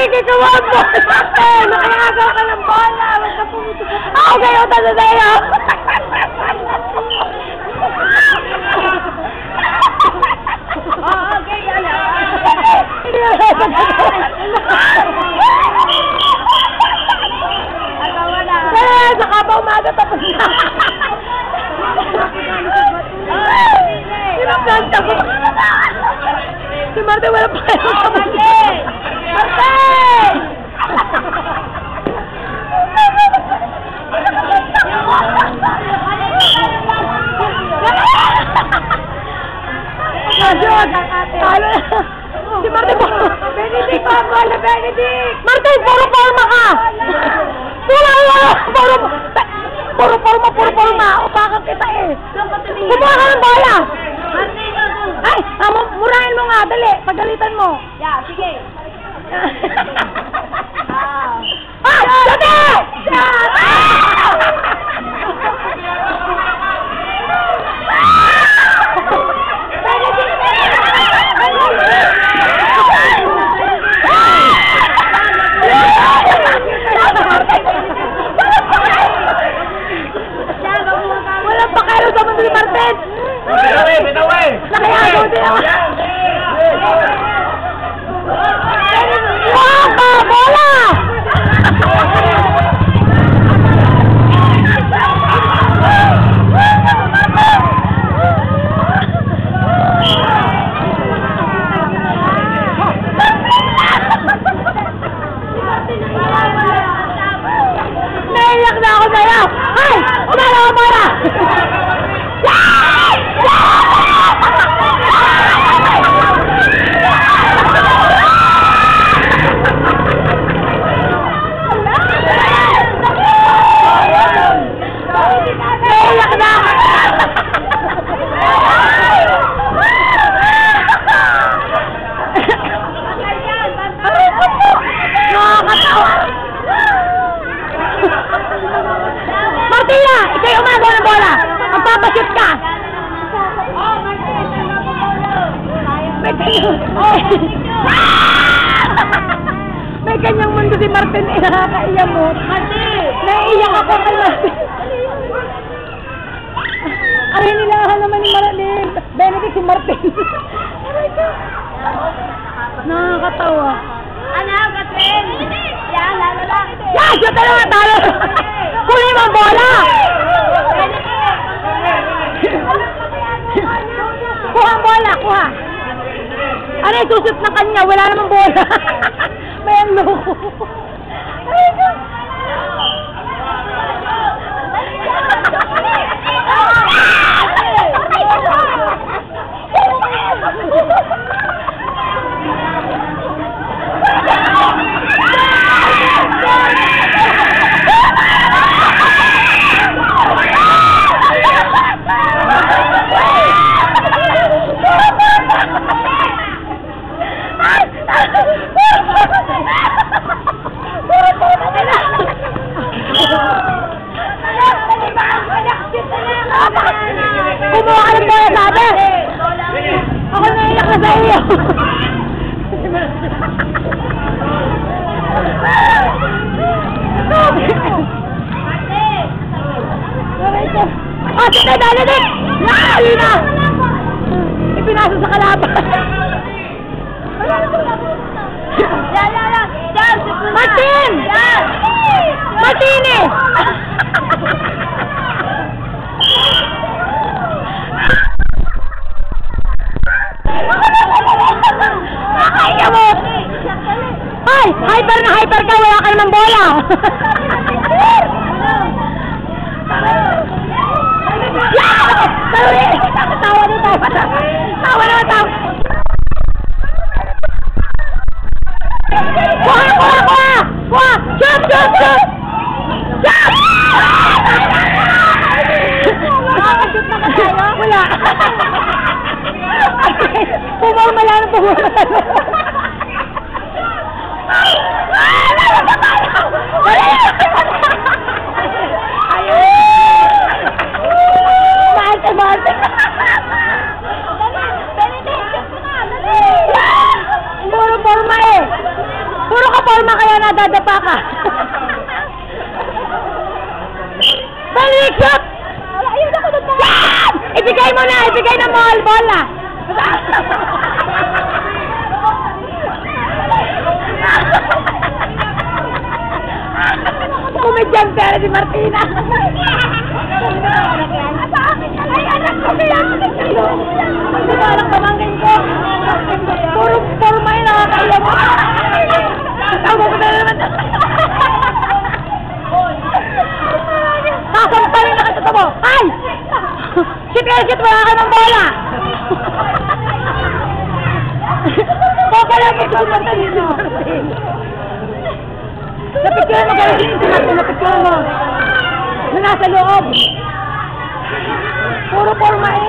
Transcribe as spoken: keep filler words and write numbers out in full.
Nakikikawa ang bola! Nakayagaw ka ng bola! Huwag ka pumuto. Ako kayo, tata sa'yo! Oo, okay, ano? Agawa na. Kaya, saka ba umaga tapos na? Sinaplancha ko. Si Marte wala pa kayo tapos na. Marte! Ayun! Talo na! Si Marte po! Benedict pa mo na Benedict! Marte, puro forma ka! Wala, wala! Puro, puro forma, puro forma! Upakan kita eh! Kumuha ka ng bola! Ay! Ah, murahin mo nga! Dali! Pagalitan mo! Yeah, sige! Ah! Ah! Dati! Walang pakero sa mga ni Martin! Bitaway! Bitaway! Nakayagaw din ako! Wow! Pa! Bola! Naiyak na ako sa'yo! Ay! Umala ka bola! Naiyak na ako! Nakakatawa! Martina! Ika'y umagaw ng bola! Magpapashoot ka! May kanyang... May kanyang mundo si Martin. Eh, nakakaiyak mo. Martin! Naiiyak ako kay Martin. Ay, nilahan naman ni Martin. Benedict si Martin. Nakakatawa. Ano, Catherine? Yan, lalo lang. Yan! Siya talaga talo! Kunin mo ang bola! Kuha ang bola! Kuha! Ano yung susut na kanya? Wala namang bola! May ang loko! Ay, no! Kumuha ka ng bola sa atin! Ako naiyak na sa iyo! Oh, sige, dali din! Nakakali na! Ipinasa sa kalaban! Yan, yan, yan! Yan, sipuna! Martin! Yan! Martin eh! Nakaiyak mo! Ay! Hyper na hyper ka! Wala ka naman bola! Tawa na tawa na! Tawa na tawa! Kuha! Kuha! Kuha! Kuha! Jump! Jump! Jump! Jump! Nakakashoot na ka tayo? Wala! Pumamala na pumamala! Marte! Marte! Puro forma eh! Puro ka forma kaya nadadapa ka. Balik shot! Ayun ako doon. Yan! Ibigay mo na! Ibigay na mo! Bola! Kumedyan pera si Martina. Ay, anak ko kaya. Hindi ba alang pamangkin ko? Puro forma yung nakakaiya mo. Tama ko na naman. Sasampalin na kita mo. Ay! Shit, eh, shit, wala ka ng bola. Baka lang ito si Martina. Napicture mo kayo si Martina. Napicture mo. Na nasa loob. Puro forma eh.